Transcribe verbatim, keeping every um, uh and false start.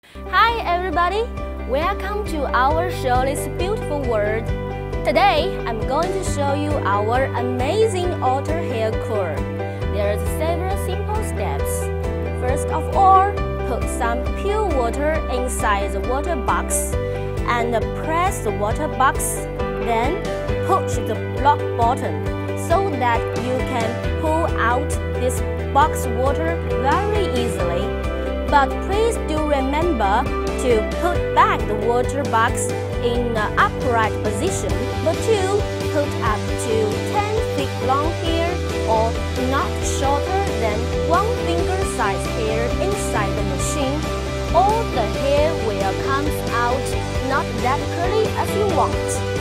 Hi everybody! Welcome to our show This Beautiful World. Today, I'm going to show you our amazing otter hair curl. There's several simple steps. First of all, put some pure water inside the water box and press the water box. Then, push the block button so that you can pull out this box water very easily. But please do remember to put back the water box in an upright position, but to put up to ten feet long hair or not shorter than one finger size hair inside the machine. All the hair will come out not that curly as you want.